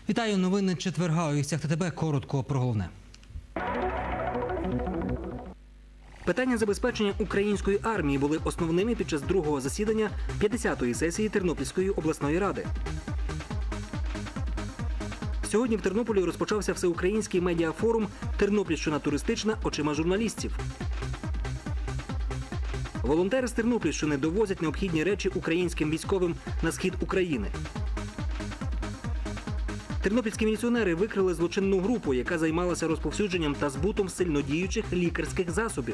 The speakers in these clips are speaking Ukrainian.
Вітаю, новини четверга. У «Вістях ТТБ» коротко про головне. Питання забезпечення української армії були основними під час другого засідання 50-ї сесії Тернопільської обласної ради. Сьогодні в Тернополі розпочався всеукраїнський медіафорум «Тернопільщина туристична. Очима журналістів». Волонтери з Тернопільщини довозять необхідні речі українським військовим на схід України. Тернопільські міліціонери викрили злочинну групу, яка займалася розповсюдженням та збутом сильнодіючих лікарських засобів.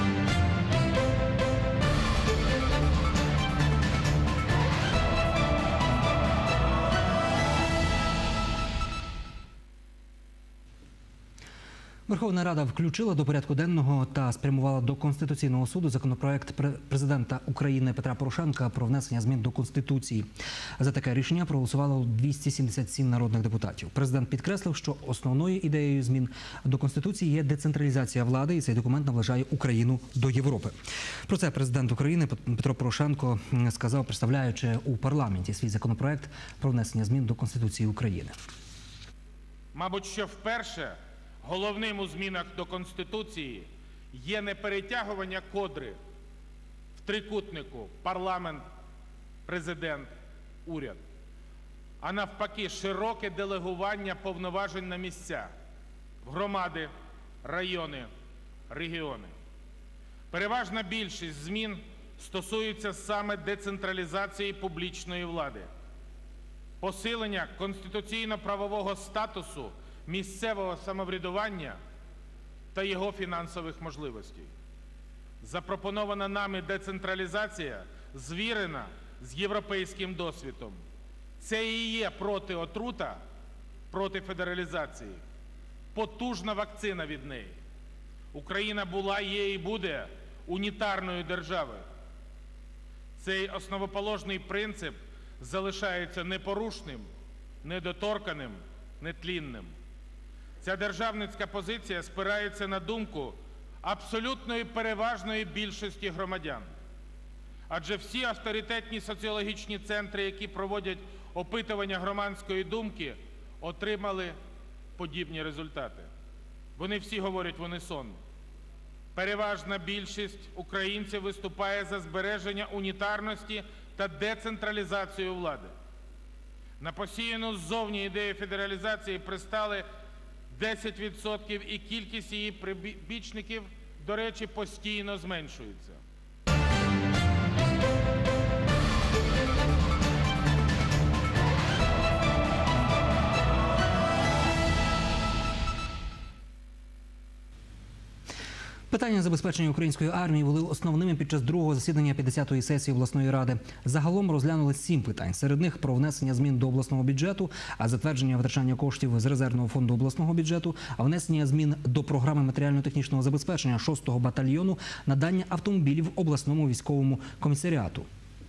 Верховна Рада включила до порядку денного та спрямувала до Конституційного суду законопроект президента України Петра Порошенка про внесення змін до Конституції. За таке рішення проголосувало 277 народних депутатів. Президент підкреслив, що основною ідеєю змін до Конституції є децентралізація влади, і цей документ наближає Україну до Європи. Про це президент України Петро Порошенко сказав, представляючи у парламенті свій законопроект про внесення змін до Конституції України. Мабуть, що вперше головним у змінах до Конституції є не перетягування ковдри в трикутнику парламент, президент, уряд, а навпаки широке делегування повноважень на місця, в громади, райони, регіони. Переважна більшість змін стосується саме децентралізації публічної влади, посилення конституційно-правового статусу місцевого самоврядування та його фінансових можливостей. Запропонована нами децентралізація звірена з європейським досвідом. Це і є протиотрута проти федералізації, потужна вакцина від неї. Україна була, є і буде унітарною державою. Цей основоположний принцип залишається непорушним, недоторканим, нетлінним. Ця державницька позиція спирається на думку абсолютної переважної більшості громадян. Адже всі авторитетні соціологічні центри, які проводять опитування громадської думки, отримали подібні результати. Вони всі говорять в унісон. Переважна більшість українців виступає за збереження унітарності та децентралізацію влади. На посіяну ззовні ідею федералізації пристали 10% і кількість її прибічників, до речі, постійно зменшується. Питання забезпечення української армії були основними під час другого засідання 50-ї сесії обласної ради. Загалом розглянули 7 питань. Серед них про внесення змін до обласного бюджету, а затвердження витрачання коштів з резервного фонду обласного бюджету, а внесення змін до програми матеріально-технічного забезпечення 6-го батальйону, надання автомобілів обласному військовому комісаріату.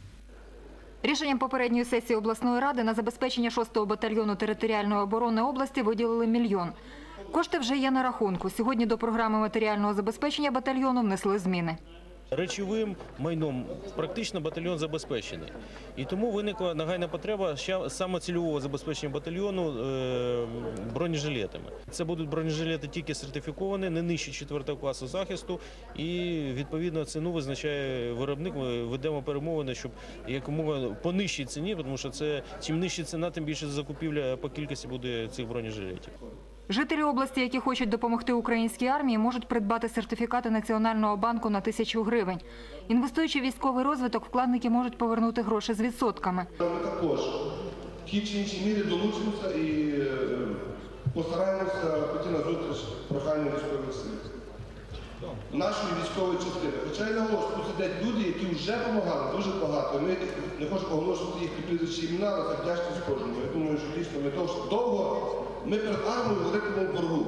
Рішенням попередньої сесії обласної ради на забезпечення 6-го батальйону територіальної оборони області виділили 1 мільйон. Кошти вже є на рахунку. Сьогодні до програми матеріального забезпечення батальйону внесли зміни. Речовим майном практично батальйон забезпечений. І тому виникла нагальна потреба саме цільового забезпечення батальйону бронежилетами. Це будуть бронежилети тільки сертифіковані, не нижче 4-го класу захисту. І відповідно ціну визначає виробник. Ми ведемо перемовини, щоб якомога по нижчій ціні, тому що чим нижча ціна, тим більше закупівля по кількості буде цих бронежилетів. Жителі області, які хочуть допомогти українській армії, можуть придбати сертифікати Національного банку на 1000 гривень. Інвестуючи в військовий розвиток, вкладники можуть повернути гроші з відсотками. Ми також в тій чи іншій мірі долучимося і постараємося піти на зустріч проханню військових сил. Нашої військової частини. Хоча я наголошую, тут сидять люди, які вже допомагали дуже багато. Ми не хочемо оголошувати їхні прізвища імена, але це вдячність кожному. Я думаю, що дійсно ми довго, ми перед армією в великому боргу.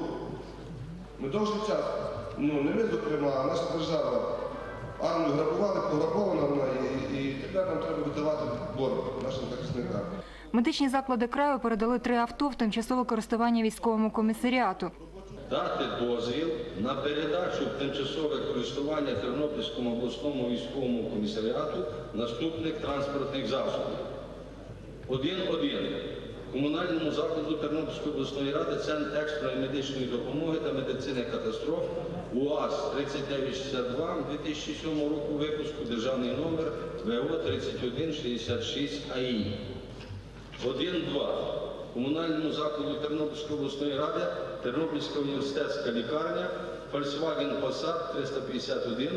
Ми довгий час, не ми, зокрема, а наша держава армію грабували, пограбована вона, і тепер нам треба віддавати борг нашим захисникам. Медичні заклади краю передали 3 авто в тимчасове користування військовому комісаріату. Дати дозвіл на передачу в тимчасове користування Тернопільському обласному військовому комісаріату наступних транспортних засобів. 1.1. комунальному закладу Тернопільської обласної ради Центр екстреної медичної допомоги та медицини катастроф УАЗ 3962 2007 року випуску, державний номер ВО 3166 АІ. 1.2. Комунальному закладу Тернопільської обласної ради Тернопільська університетська лікарня Volkswagen Passat 351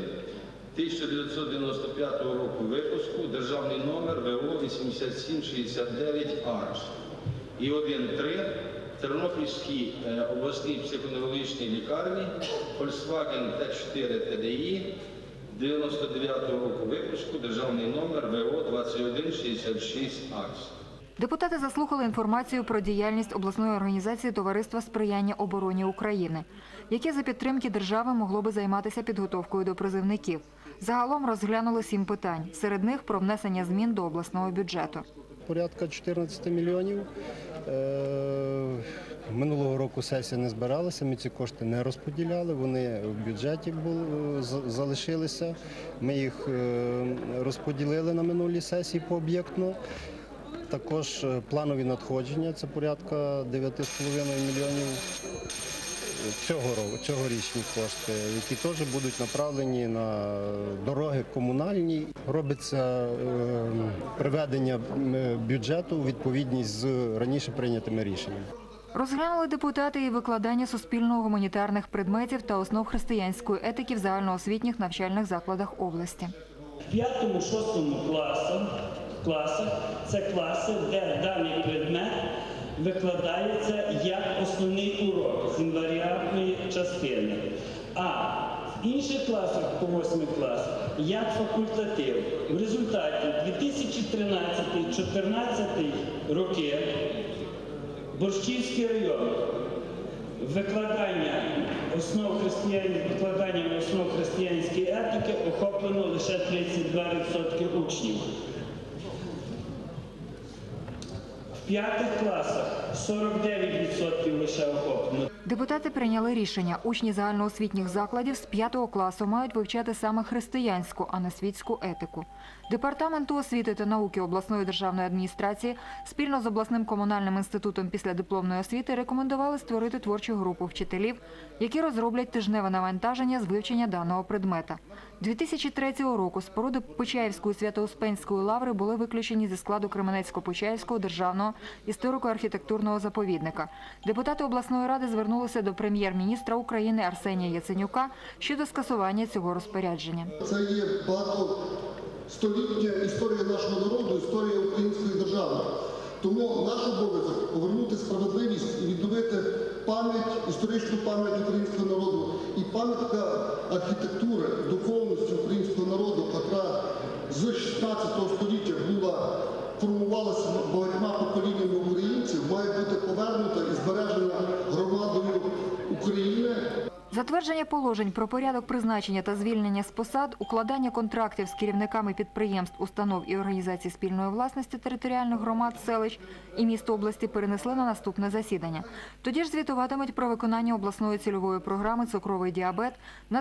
1995 року випуску, державний номер ВО 8769 АРС. І 1.3. Тернопільській обласній психоневрологічній лікарні Volkswagen T4 TDI 99 року випуску, державний номер ВО 2166 АРС. Депутати заслухали інформацію про діяльність обласної організації Товариства сприяння обороні України, яке за підтримки держави могло би займатися підготовкою до призивників. Загалом розглянули 7 питань, серед них про внесення змін до обласного бюджету. Порядка 14 мільйонів. Минулого року сесія не збиралася, ми ці кошти не розподіляли, вони в бюджеті залишилися. Ми їх розподілили на минулій сесії пооб'єктно. Також планові надходження – це порядка 9,5 мільйонів цьогорічні кошти, які теж будуть направлені на дороги комунальні. Робиться приведення бюджету у відповідність з раніше прийнятими рішеннями. Розглянули депутати і викладання суспільно-гуманітарних предметів та основ християнської етики в загальноосвітніх навчальних закладах області. В 5-6 класах це класи, де даний предмет викладається як основний урок з інваріантної частини. А в інших класах, по 8 клас, як факультатив. В результаті 2013-2014 роки Борщівський район викладанням основ християнської етики охоплено лише 32% учнів. В 5 класах 49% лише охоплено. Депутати прийняли рішення. Учні загальноосвітніх закладів з 5 класу мають вивчати саме християнську, а не світську етику. Департаменту освіти та науки обласної державної адміністрації спільно з обласним комунальним інститутом післядипломної освіти рекомендували створити творчу групу вчителів, які розроблять тижневе навантаження з вивчення даного предмета. 2003 року споруди Почаївської Свято-Успенської лаври були виключені зі складу Кременецько-Почаївського державного історико-архітектурного заповідника. Депутати обласної ради звернулися до прем'єр-міністра України Арсенія Яценюка щодо скасування цього розпорядження. Це є багатостолітня історія нашого народу, історія української держави. Тому наш обов'язок – повернути справедливість і відновити історичну пам'ять українського народу і пам'ятка архітектури, духовності українського народу, яка з 16 століття формувалася багатьма поколіннями українців, має бути повернута і збережена громадою України. Затвердження положень про порядок призначення та звільнення з посад, укладання контрактів з керівниками підприємств, установ і організацій спільної власності територіальних громад, селищ і міст області перенесли на наступне засідання. Тоді ж звітуватимуть про виконання обласної цільової програми «Цукровий діабет» на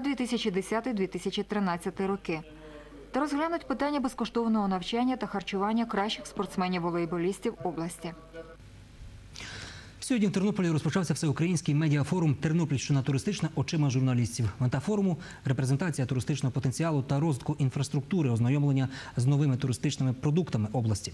2010-2013 роки. Та розглянуть питання безкоштовного навчання та харчування кращих спортсменів-волейболістів області. Сьогодні в Тернополі розпочався всеукраїнський медіафорум «Тернопільщина туристична. Очима журналістів». Мета форуму – репрезентація туристичного потенціалу та розвитку інфраструктури, ознайомлення з новими туристичними продуктами області.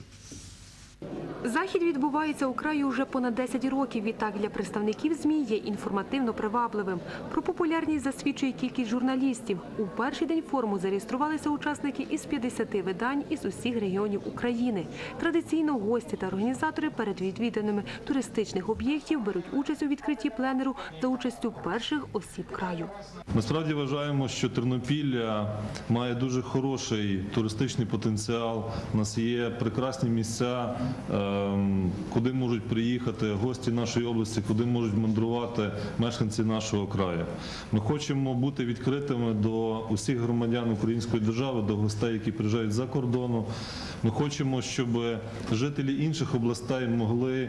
Захід відбувається у краї уже понад 10 років. Відтак для представників ЗМІ є інформативно привабливим. Про популярність засвідчує кількість журналістів. У перший день форуму зареєструвалися учасники із 50 видань із усіх регіонів України. Традиційно гості та організатори перед відвіданими туристичних об'єктів беруть участь у відкритті пленеру за участю перших осіб краю. Ми справді вважаємо, що Тернопілля має дуже хороший туристичний потенціал. У нас є прекрасні місця, куди можуть приїхати гості нашої області, куди можуть мандрувати мешканці нашого краю. Ми хочемо бути відкритими до усіх громадян української держави, до гостей, які приїжджають з-за кордону. Ми хочемо, щоб жителі інших областей могли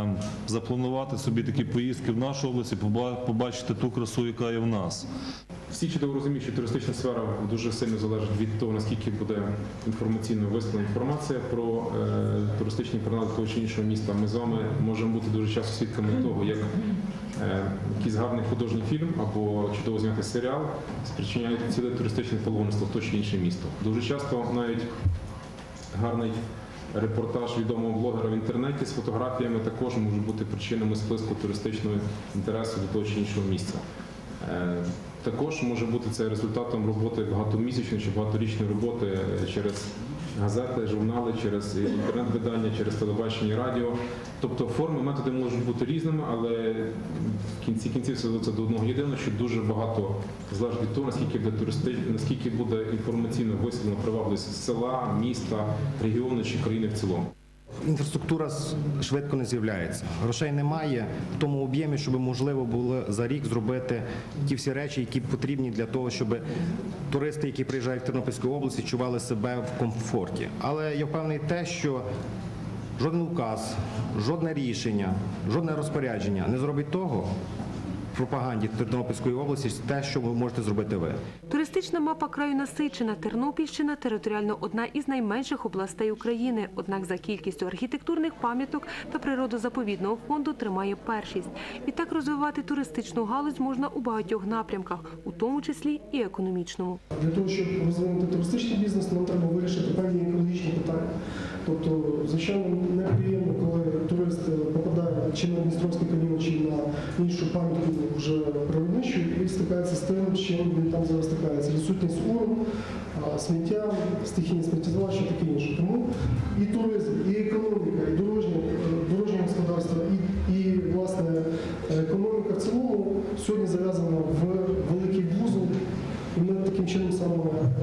запланувати собі такі поїздки в нашу область і побачити ту красу, яка є в нас. Всі чудово розуміють, що туристична сфера дуже сильно залежить від того, наскільки буде інформаційно висловлена інформація про туристичні перенади того чи іншого міста. Ми з вами можемо бути дуже часто свідками того, як якийсь гарний художній фільм або чудово знятий серіал спричиняють ціле туристичне паломництво в то чи інше місто. Дуже часто навіть гарний репортаж відомого блогера в інтернеті з фотографіями також може бути причинами сплеску туристичного інтересу до того чи іншого місця. Також може бути це результатом роботи багатомісячної чи багаторічної роботи через газети, журнали, через інтернет-видання, через телебачення, радіо. Тобто форми, методи можуть бути різними, але в кінці кінців все зводиться до одного єдиного, що дуже багато залежить від того, наскільки буде інформаційно висвітлена привабливість села, міста, регіону чи країни в цілому. Інфраструктура швидко не з'являється. Грошей немає в тому об'ємі, щоб можливо було за рік зробити ті всі речі, які потрібні для того, щоб туристи, які приїжджають в Тернопільську область, відчували себе в комфорті. Але я впевнений те, що жоден указ, жодне рішення, жодне розпорядження не зробить того, в пропаганді Тернопільської області те, що ви можете зробити ви. Туристична мапа краю насичена. Тернопільщина – територіально одна із найменших областей України. Однак за кількістю архітектурних пам'яток та природозаповідного фонду тримає першість. Відтак розвивати туристичну галузь можна у багатьох напрямках, у тому числі і економічному. Для того, щоб розвинути туристичний бізнес, нам треба вирішити певні екологічні питання. Тобто, звичайно, неприємно, коли турист попадає чи на Дністровський каньйон, чи на іншу пам'ятку вже природничу і стикається з тим, чим він там зараз стикається. Відсутність урну, сміття, стихійне сміттєзвалище і таке інше. Тому і туризм, і економіка, і дорожнє господарство, і власне, економіка в цілому сьогодні зав'язана в великий вузол, і ми таким чином саме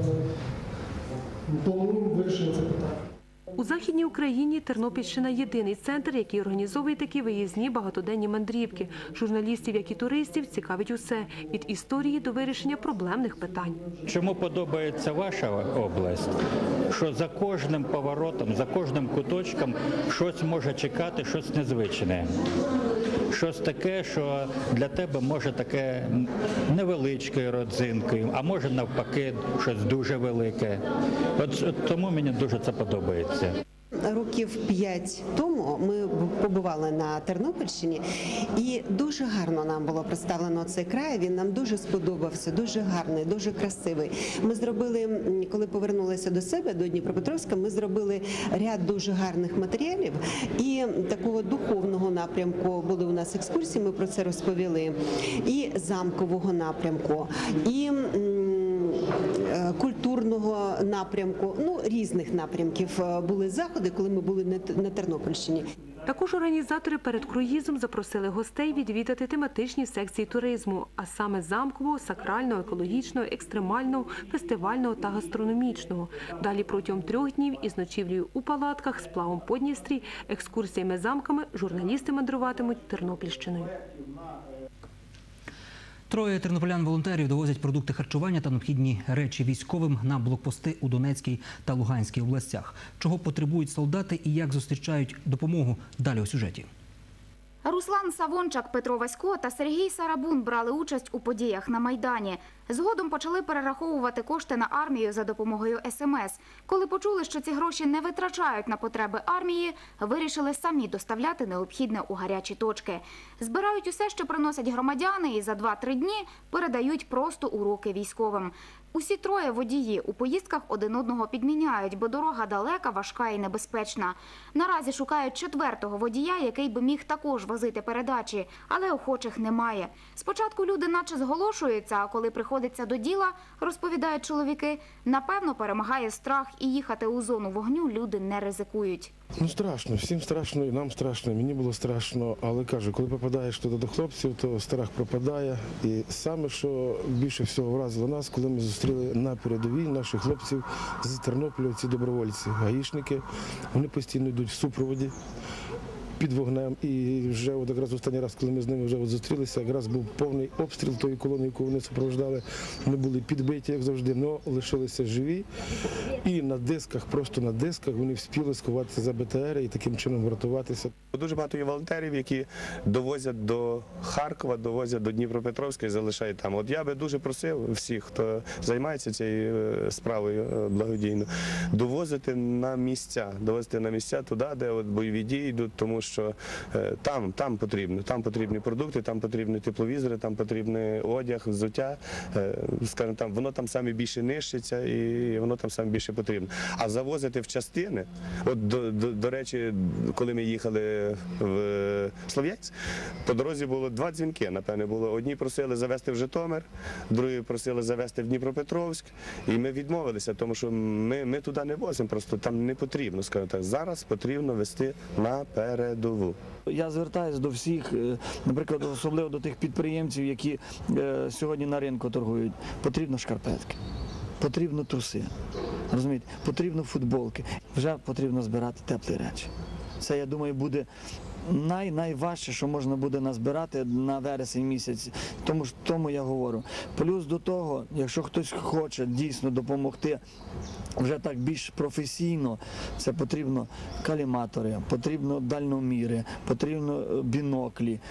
плануємо вирішення цього питання. У Західній Україні Тернопільщина – єдиний центр, який організовує такі виїзні багатоденні мандрівки. Журналістів, як і туристів, цікавить усе – від історії до вирішення проблемних питань. Чому подобається ваша область? Що за кожним поворотом, за кожним куточком щось може чекати, щось незвичне. Щось таке, що для тебе може таке невеличкою родзинкою, а може навпаки щось дуже велике. От тому мені дуже це подобається. Років 5 тому ми побували на Тернопільщині, і дуже гарно нам було представлено цей край. Він нам дуже сподобався, дуже гарний, дуже красивий. Ми зробили, коли повернулися до себе, до Дніпропетровська, ми зробили ряд дуже гарних матеріалів і такого духовного напрямку були у нас екскурсії, ми про це розповіли, і замкового напрямку, і культурного напрямку, різних напрямків були заходи, коли ми були на Тернопільщині. Також організатори перед круїзом запросили гостей відвідати тематичні секції туризму, а саме замкового, сакрального, екологічного, екстремального, фестивального та гастрономічного. Далі протягом 3 днів із ночівлею у палатках, сплавом по Дністрі, екскурсіями замками журналісти мандруватимуть Тернопільщиною. 3 тернополян-волонтерів довозять продукти харчування та необхідні речі військовим на блокпости у Донецькій та Луганській областях. Чого потребують солдати і як зустрічають допомогу – далі у сюжеті. Руслан Савончак, Петро Васько та Сергій Сарабун брали участь у подіях на Майдані. Згодом почали перераховувати кошти на армію за допомогою СМС. Коли почули, що ці гроші не витрачають на потреби армії, вирішили самі доставляти необхідне у гарячі точки. Збирають усе, що приносять громадяни, і за 2-3 дні передають просто у руки військовим. Усі 3 водії у поїздках один одного підміняють, бо дорога далека, важка і небезпечна. Наразі шукають 4-го водія, який би міг також возити передачі, але охочих немає. Спочатку люди наче зголошуються, а коли приходиться до діла, розповідають чоловіки, напевно перемагає страх і їхати у зону вогню люди не ризикують. Страшно, всім страшно, і нам страшно, мені було страшно, але кажу, коли попадаєш туди до хлопців, то страх пропадає. І саме, що більше всього вразило нас, коли ми зустріли на передовій наших хлопців з Тернополя, ці добровольці, гаїшники, вони постійно йдуть в супроводі. під вогнем. І вже от якраз останній раз, коли ми з ними вже зустрілися, якраз був повний обстріл тої колони, яку вони супроводжували. Вони були підбиті, як завжди, але лишилися живі. І на дисках, просто на дисках, вони встигли сховатися за БТРи і таким чином врятуватися. Дуже багато є волонтерів, які довозять до Харкова, довозять до Дніпропетровська і залишають там. От я би дуже просив всіх, хто займається цією справою благодійно, довозити на місця туди, де от бойові дії йдуть, тому що там потрібні продукти, там потрібні тепловізори, там потрібний одяг, взуття, скажімо, там воно там саме більше нищиться і воно там саме більше потрібно. А завозити в частини, от до речі, коли ми їхали в Слов'янськ, по дорозі було 2 дзвінки, напевне, було. Одні просили завезти в Житомир, другі просили завезти в Дніпропетровськ, і ми відмовилися, тому що ми туди не возимо, просто там не потрібно, скажімо так. Зараз потрібно везти на передову. Я звертаюся до всіх, наприклад, особливо до тих підприємців, які сьогодні на ринку торгують. Потрібно шкарпетки, потрібно труси, розумієте, потрібно футболки. Вже потрібно збирати теплі речі. Це, я думаю, буде найважче, що можна буде назбирати на вересень місяць. Тому я говорю. Плюс до того, якщо хтось хоче дійсно допомогти вже так більш професійно, це потрібно каліматори, потрібно дальноміри, потрібно біноклі,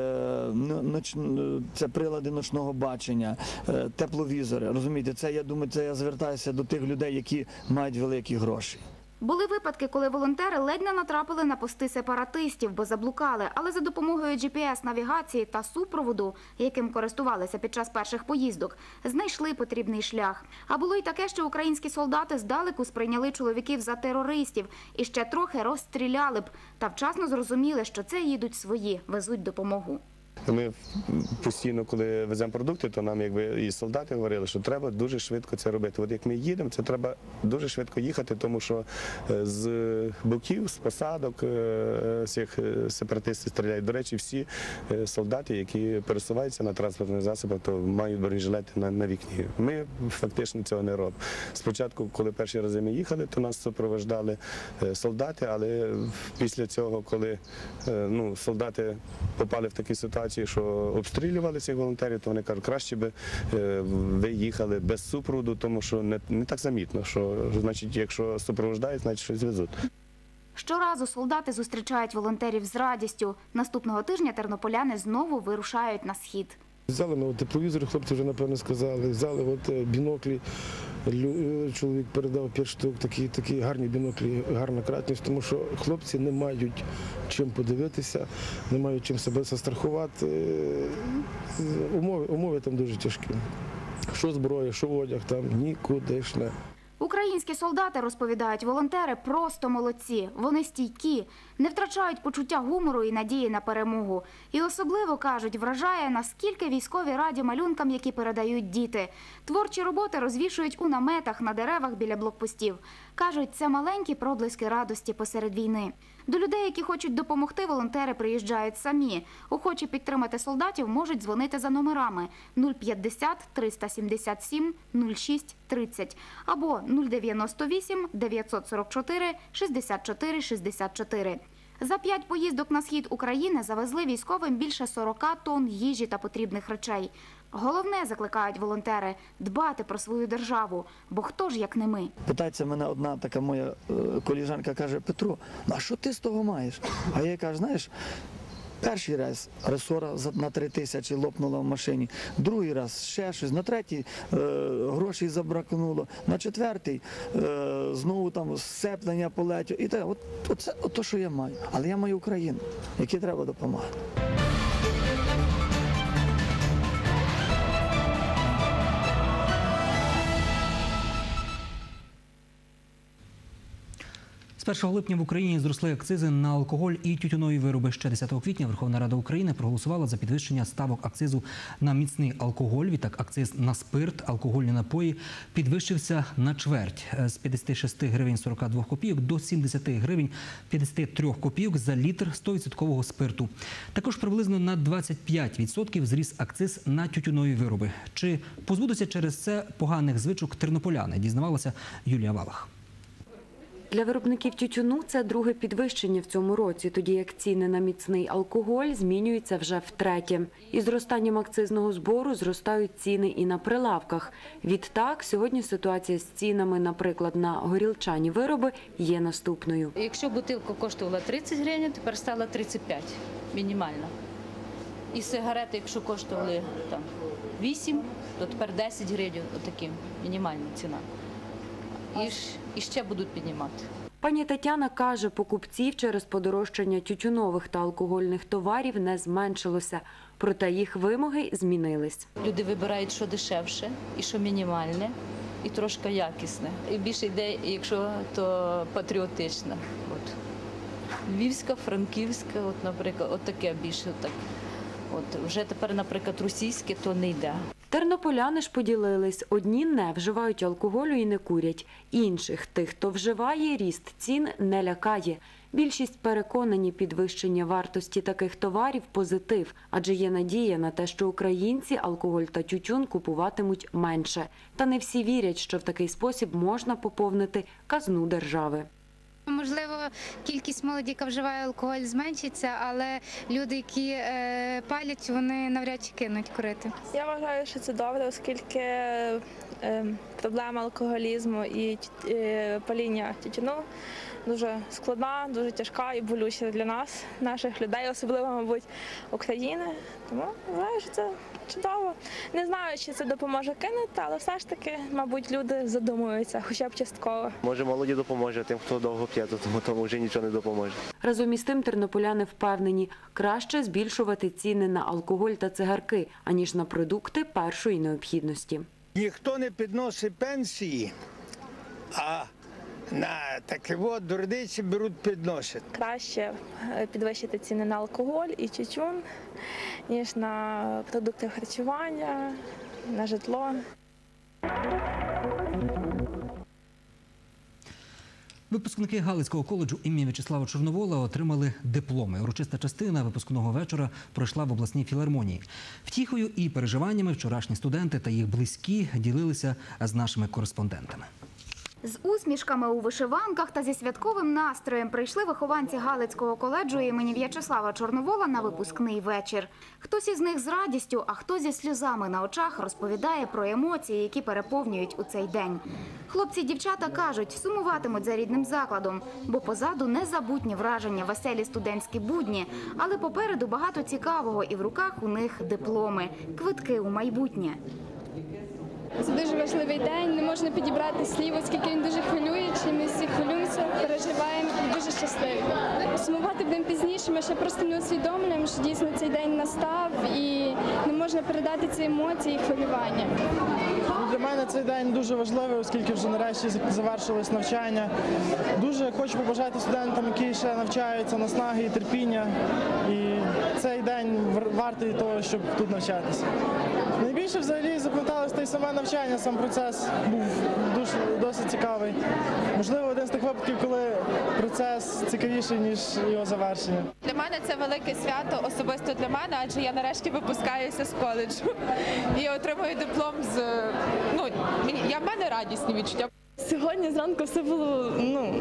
це прилади ночного бачення, тепловізори. Розумієте, це, я думаю, це я звертаюся до тих людей, які мають великі гроші. Були випадки, коли волонтери ледь не натрапили на пости сепаратистів, бо заблукали, але за допомогою GPS-навігації та супроводу, яким користувалися під час перших поїздок, знайшли потрібний шлях. А було й таке, що українські солдати здалеку сприйняли чоловіків за терористів і ще трохи розстріляли б, та вчасно зрозуміли, що це їдуть свої, везуть допомогу. Ми постійно, коли веземо продукти, то нам якби і солдати говорили, що треба дуже швидко це робити. От як ми їдемо, це треба дуже швидко їхати, тому що з боків, з посадок всіх сепаратистів стріляють. До речі, всі солдати, які пересуваються на транспортних засобах, то мають бронежилети на вікні. Ми фактично цього не робимо. Спочатку, коли перші рази ми їхали, то нас супроводжували солдати, але після цього, коли солдати попали в такі ситуації, що обстрілювали цих волонтерів, то вони кажуть, краще би ви їхали без супроводу, тому що не так замітно, що, значить, якщо супроводжують, значить щось везуть. Щоразу солдати зустрічають волонтерів з радістю. Наступного тижня тернополяни знову вирушають на схід. Взяли ми тепловізори, хлопці вже, напевно, сказали, взяли біноклі, чоловік передав 5 штук, такі гарні біноклі, гарна кратність, тому що хлопці не мають чим подивитися, не мають чим себе застрахувати. Умови там дуже тяжкі. Що зброя, що одяг, там нікудишне. Українські солдати, розповідають волонтери, просто молодці. Вони стійкі, не втрачають почуття гумору і надії на перемогу. І особливо, кажуть, вражає, наскільки військові раді малюнкам, які передають діти. Творчі роботи розвішують у наметах, на деревах біля блокпостів. Кажуть, це маленькі проблиски радості посеред війни. До людей, які хочуть допомогти, волонтери приїжджають самі. Охочі підтримати солдатів можуть дзвонити за номерами 050 377 06 30 або 098 944 64 64. За 5 поїздок на схід України завезли військовим більше 40 тонн їжі та потрібних речей. Головне, закликають волонтери, дбати про свою державу, бо хто ж як не ми. Питається мене одна така моя коліжанка, каже: Петро, а що ти з того маєш? А я кажу, знаєш, перший раз ресора на 3000 лопнула в машині, другий раз ще щось, на третій грошей забракнуло, на четвертий знову там сцеплення полетіло. І так, от то, що я маю. Але я маю Україну, якій треба допомагати. З 1 липня в Україні зросли акцизи на алкоголь і тютюнові вироби. Ще 10 квітня Верховна Рада України проголосувала за підвищення ставок акцизу на міцний алкоголь. Відтак акциз на спирт, алкогольні напої підвищився на чверть – з 56 гривень 42 копійок до 70 гривень 53 копійок за літр 100% спирту. Також приблизно на 25% зріс акциз на тютюнові вироби. Чи позбудуться через це поганих звичок тернополяни, дізнавалася Юлія Валах. Для виробників тютюну це друге підвищення в цьому році, тоді як ціни на міцний алкоголь змінюються вже втретє. Із зростанням акцизного збору зростають ціни і на прилавках. Відтак, сьогодні ситуація з цінами, наприклад, на горілчані вироби є наступною. Якщо бутилка коштувала 30 гривень, тепер стала 35 мінімально. І сигарети, якщо коштували 8, то тепер 10 гривень, отакі мінімальна ціна. І ще будуть піднімати. Пані Тетяна каже, покупців через подорожчання тютюнових та алкогольних товарів не зменшилося, проте їх вимоги змінились. Люди вибирають, що дешевше і що мінімальне, і трошки якісне. І більше йде, якщо то патріотичне. Львівська, франківська, наприклад, таке більше. Вже тепер, наприклад, російське, то не йде. Тернополяни ж поділились. Одні не вживають алкоголю і не курять. Інших, тих, хто вживає, ріст цін не лякає. Більшість переконані, підвищення вартості таких товарів – позитив. Адже є надія на те, що українці алкоголь та тютюн купуватимуть менше. Та не всі вірять, що в такий спосіб можна поповнити казну держави. Можливо, кількість молоді, яка вживає алкоголь, зменшиться, але люди, які палять, вони навряд чи кинуть курити. Я вважаю, що це добре, оскільки проблема алкоголізму і паління тютюну дуже складна, дуже тяжка і болюча для нас, наших людей, особливо, мабуть, України. Тому вважаю, що це чудово. Не знаю, чи це допоможе кинути, але все ж таки, мабуть, люди задумуються, хоча б частково. Може, молоді допоможе тим, хто довго п'є, тому вже нічого не допоможе. Разом із тим тернополяни впевнені, краще збільшувати ціни на алкоголь та цигарки, аніж на продукти першої необхідності. Ніхто не підносить пенсії, а на такі дурниці беруть, підносять. Краще підвищити ціни на алкоголь і тютюн, ніж на продукти харчування, на житло. Випускники Галицького коледжу імені В'ячеслава Чорновола отримали дипломи. Урочиста частина випускного вечора пройшла в обласній філармонії. Втіхою і переживаннями вчорашні студенти та їх близькі ділилися з нашими кореспондентами. З усмішками у вишиванках та зі святковим настроєм прийшли вихованці Галицького коледжу імені В'ячеслава Чорновола на випускний вечір. Хтось із них з радістю, а хто зі сльозами на очах розповідає про емоції, які переповнюють у цей день. Хлопці й дівчата кажуть, сумуватимуть за рідним закладом, бо позаду незабутні враження, веселі студентські будні, але попереду багато цікавого і в руках у них дипломи, квитки у майбутнє. Це дуже важливий день, не можна підібрати слів, оскільки він дуже хвилюючий, ми всі хвилюємося, переживаємо і дуже щасливі. Сумувати будемо пізніше, ми ще просто не усвідомлюємо, що дійсно цей день настав і не можна передати ці емоції і хвилювання. Для мене цей день дуже важливий, оскільки вже нарешті завершилось навчання. Дуже хочу побажати студентам, які ще навчаються, наснаги і терпіння. І цей день вартий того, щоб тут навчатися. Найбільше взагалі запам'яталось те саме навчання, сам процес був досить цікавий. Можливо, один з тих випадків, коли процес цікавіший, ніж його завершення. Для мене це велике свято, особисто для мене, адже я нарешті випускаюся з коледжу і отримую диплом з... в мене радісні відчуття. Сьогодні зранку все було,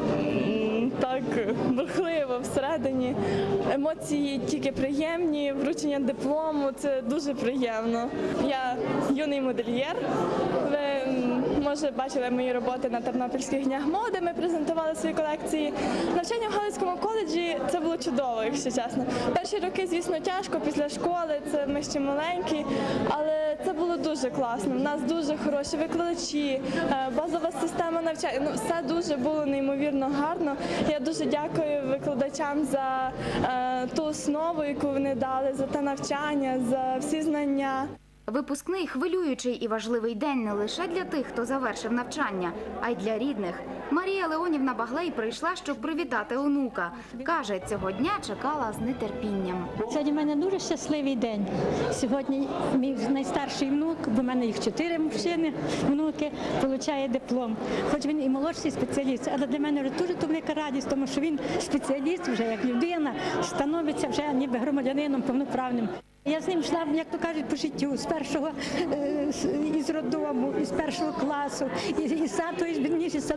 так бурхливо всередині. Емоції тільки приємні, вручення диплому – це дуже приємно. Я юний модельєр. Ви, може, бачили мої роботи на Тернопільських днях моди, ми презентували свої колекції. Навчання в Галицькому коледжі – це було чудово, якщо чесно. Перші роки, звісно, тяжко після школи, ми ще маленькі, але це було дуже класно. У нас дуже хороші викладачі, базова система навчання. Все дуже було неймовірно гарно. Я дуже дякую викладачам за ту основу, яку вони дали, за те навчання, за всі знання. Випускний хвилюючий і важливий день не лише для тих, хто завершив навчання, а й для рідних. Марія Леонівна Баглей прийшла, щоб привітати онука. Каже, цього дня чекала з нетерпінням. Сьогодні в мене дуже щасливий день. Сьогодні мій найстарший внук, бо в мене їх 4 мужчини, внуки, отримує диплом. Хоч він і молодший спеціаліст, але для мене вже дуже велика радість, тому що він спеціаліст вже як людина, становиться вже ніби громадянином повноправним. Я з ним йшла, як то кажуть, по життю, із роддому, із першого класу, із садочку,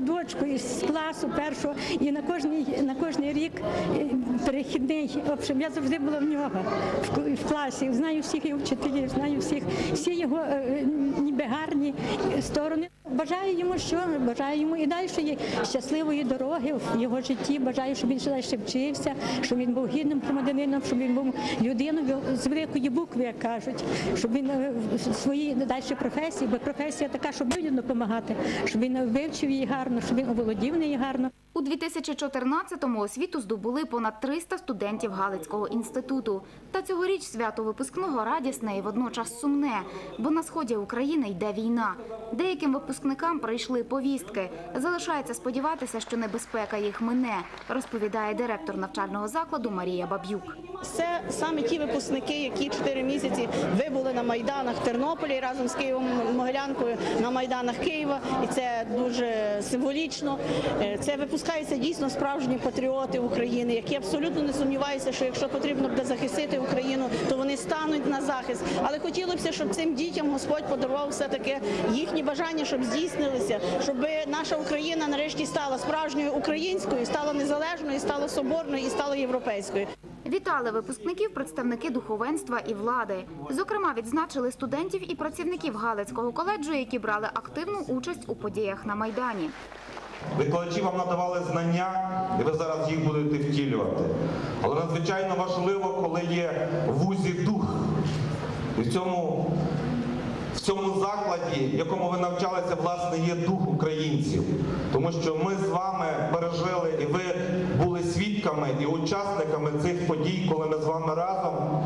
з класу першого, і на кожний рік перехідний. В общем, я завжди була в нього в класі. Знаю всіх його вчителів, знаю всі його ніби гарні сторони. Бажаю йому бажаю йому і далі щасливої дороги в його житті. Бажаю, щоб він ще далі вчився, щоб він був гідним громадянином, щоб він був людиною з великої букви, як кажуть, щоб він в своїй далі професії, бо професія така, щоб людям допомагати, щоб він вивчив її гарно, щоб він оволодів неї гарно. У 2014-му освіту здобули понад 300 студентів Галицького інституту. Та цьогоріч свято випускного радісне і водночас сумне, бо на сході України йде війна. Деяким випускникам прийшли повістки. Залишається сподіватися, що небезпека їх мине, розповідає директор навчального закладу Марія Баб'юк. Це саме ті випускники, які 4 місяці вибули на майданах Тернополя разом з Києвом-Могилянкою на майданах Києва. І це дуже символічно. Це випускаються дійсно справжні патріоти України, які абсолютно не сумніваються, що якщо потрібно буде захистити Україну, то вони стануть на захист. Але хотілося б, щоб цим дітям Господь подарував все-таки їхні бажання, щоб здійснилися, щоб наша Україна нарешті стала справжньою українською, стала незалежною, стала соборною і стала європейською. Вітали випускників представники духовенства і влади. Зокрема, відзначили студентів і працівників Галицького коледжу, які брали активну участь у подіях на Майдані. Викладачі вам надавали знання, і ви зараз їх будете втілювати. Але надзвичайно важливо, коли є в вузі дух. І в цьому закладі, в якому ви навчалися, власне, є дух українців. Тому що ми з вами пережили, і ви були свідками і учасниками цих подій, коли ми з вами разом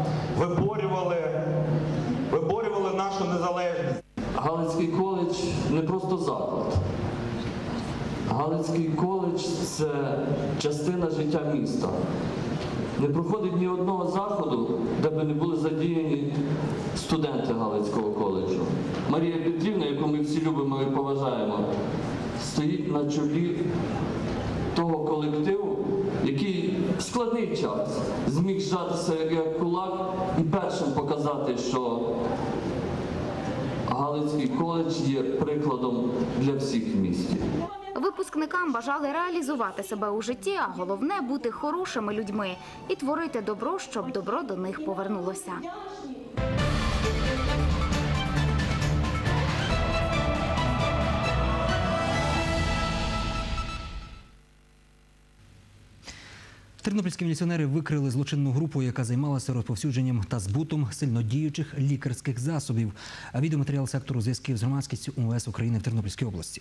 виборювали нашу незалежність. Галицький коледж не просто заклад. Галицький коледж – це частина життя міста. Не проходить ні одного заходу, де б не були задіяні студенти Галицького коледжу. Марія Петрівна, яку ми всі любимо і поважаємо, стоїть на чолі того колективу, який в складний час зміг зжатися як кулак і першим показати, що Галицький коледж є прикладом для всіх в місті. Випускникам бажали реалізувати себе у житті, а головне – бути хорошими людьми і творити добро, щоб добро до них повернулося. Тернопільські міліціонери викрили злочинну групу, яка займалася розповсюдженням та збутом сильнодіючих лікарських засобів. Відеоматеріал сектору зв'язків з громадськістю УМВС України в Тернопільській області.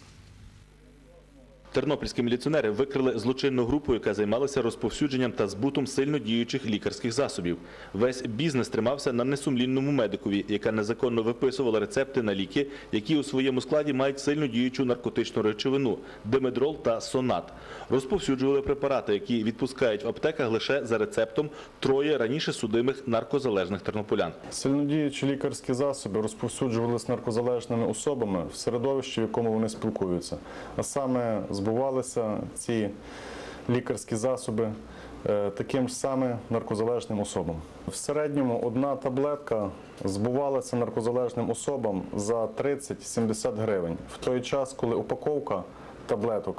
Тернопільські міліціонери викрили злочинну групу, яка займалася розповсюдженням та збутом сильнодіючих лікарських засобів. Весь бізнес тримався на несумлінному медикові, яка незаконно виписувала рецепти на ліки, які у своєму складі мають сильнодіючу наркотичну речовину – димедрол та сонат. Розповсюджували препарати, які відпускають в аптеках лише за рецептом 3 раніше судимих наркозалежних тернополян. Сильнодіючі лікарські засоби розповсюджувалися наркозалежними особами в середовищі, в якому вони спілкуються. А саме збувалися ці лікарські засоби таким ж саме наркозалежним особам. В середньому одна таблетка збувалася наркозалежним особам за 30-70 гривень. В той час, коли упаковка таблеток,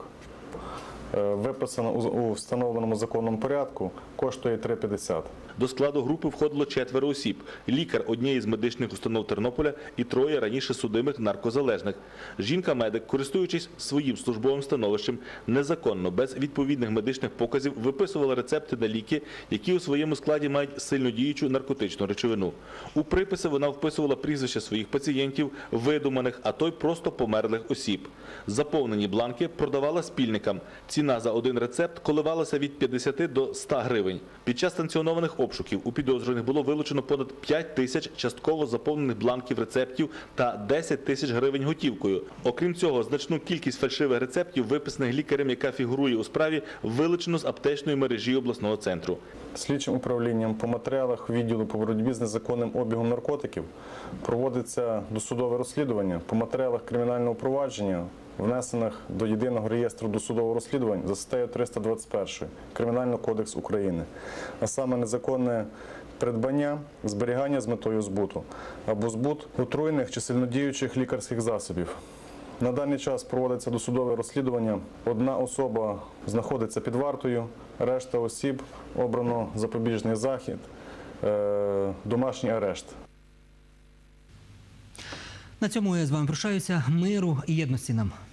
виписана у встановленому законному порядку, коштує 3,50. До складу групи входило 4 осіб – лікар однієї з медичних установ Тернополя і 3 раніше судимих наркозалежних. Жінка-медик, користуючись своїм службовим становищем, незаконно, без відповідних медичних показів, виписувала рецепти на ліки, які у своєму складі мають сильнодіючу наркотичну речовину. У приписи вона вписувала прізвища своїх пацієнтів, видуманих, а то й просто померлих осіб. Заповнені бланки продавала спільникам. Ціна за один рецепт коливалася від 50 до 100 гривень. Під час санкціонованих обшуків у підозрюваних було вилучено понад 5 тисяч частково заповнених бланків рецептів та 10 тисяч гривень готівкою. Окрім цього, значну кількість фальшивих рецептів, виписаних лікарем, яка фігурує у справі, вилучено з аптечної мережі обласного центру. Слідчим управлінням по матеріалах відділу по боротьбі з незаконним обігом наркотиків проводиться досудове розслідування по матеріалах кримінального провадження, внесених до Єдиного реєстру досудового розслідувань за статтею 321 Кримінального кодексу України, а саме незаконне придбання, зберігання з метою збуту або збут отруєних чи сильнодіючих лікарських засобів. На даний час проводиться досудове розслідування. Одна особа знаходиться під вартою, решта осіб обрано запобіжний захід, домашній арешт. На цьому я з вами прощаюся. Миру і єдності нам.